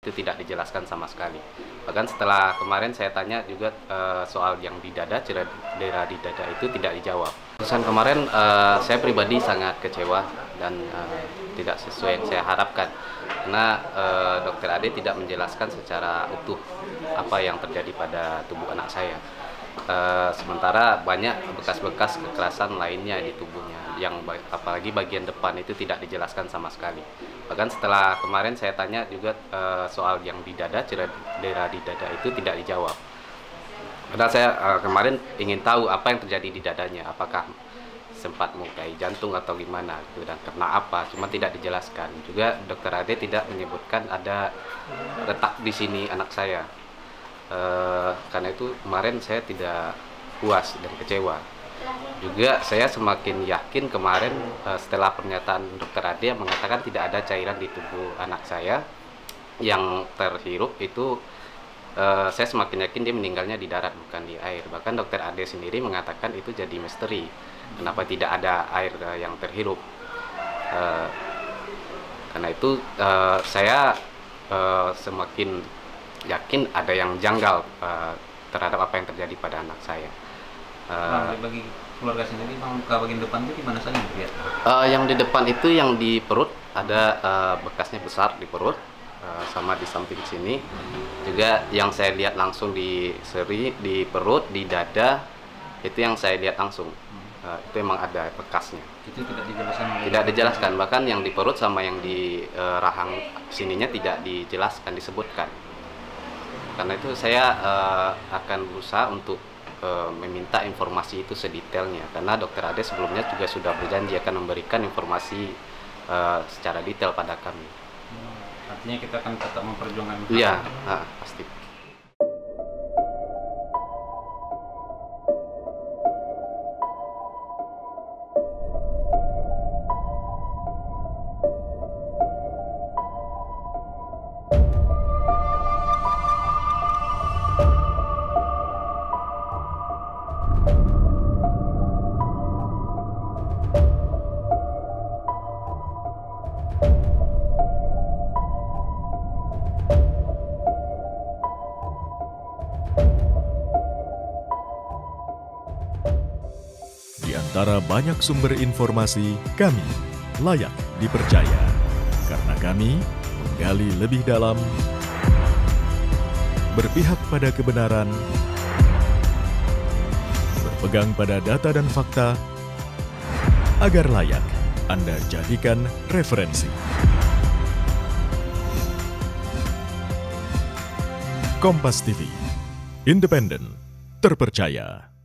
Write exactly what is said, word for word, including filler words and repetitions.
itu tidak dijelaskan sama sekali. Bahkan setelah kemarin saya tanya juga uh, soal yang di dada, cedera di dada itu tidak dijawab. Keputusan kemarin uh, saya pribadi sangat kecewa dan uh, tidak sesuai yang saya harapkan. Karena uh, dokter Ade tidak menjelaskan secara utuh apa yang terjadi pada tubuh anak saya. Uh, sementara banyak bekas-bekas kekerasan lainnya di tubuhnya, yang apalagi bagian depan itu tidak dijelaskan sama sekali. Bahkan setelah kemarin saya tanya juga uh, soal yang di dada, cedera di dada itu tidak dijawab. Karena saya uh, kemarin ingin tahu apa yang terjadi di dadanya, apakah sempat melukai jantung atau gimana gitu, dan karena apa, cuma tidak dijelaskan. Juga dokter Ade tidak menyebutkan ada retak di sini anak saya. Uh, karena itu kemarin saya tidak puas dan kecewa. Juga saya semakin yakin kemarin uh, setelah pernyataan dokter Ade yang mengatakan tidak ada cairan di tubuh anak saya yang terhirup itu, uh, saya semakin yakin dia meninggalnya di darat bukan di air. Bahkan dokter Ade sendiri mengatakan itu jadi misteri, kenapa tidak ada air uh, yang terhirup. Uh, karena itu uh, saya uh, semakin yakin ada yang janggal uh, terhadap apa yang terjadi pada anak saya. Uh, bang, bagi keluarga sendiri, bang, luka bagian depan itu di mana saja ya? Uh, yang di depan itu yang di perut, ada uh, bekasnya besar di perut, uh, sama di samping sini. Juga yang saya lihat langsung di seri, di perut, di dada, itu yang saya lihat langsung. Uh, itu memang ada bekasnya. Itu tidak dijelaskan? Tidak dijelaskan, bahkan yang di perut sama yang di uh, rahang sininya tidak dijelaskan, disebutkan. Karena itu saya uh, akan berusaha untuk uh, meminta informasi itu sedetailnya. Karena dokter Ade sebelumnya juga sudah berjanji akan memberikan informasi uh, secara detail pada kami. Hmm, artinya kita akan tetap memperjuangkan. Iya, nah, pasti. Di antara banyak sumber informasi, kami layak dipercaya. Karena kami menggali lebih dalam, berpihak pada kebenaran, berpegang pada data dan fakta, agar layak Anda jadikan referensi. Kompas T V, independen, terpercaya.